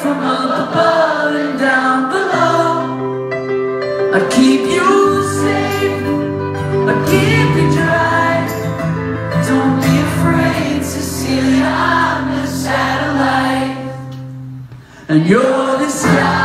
from up above and down below. I'd keep you safe, I'd keep you dry. Don't be afraid, Cecilia, I'm the satellite, and you're the sky.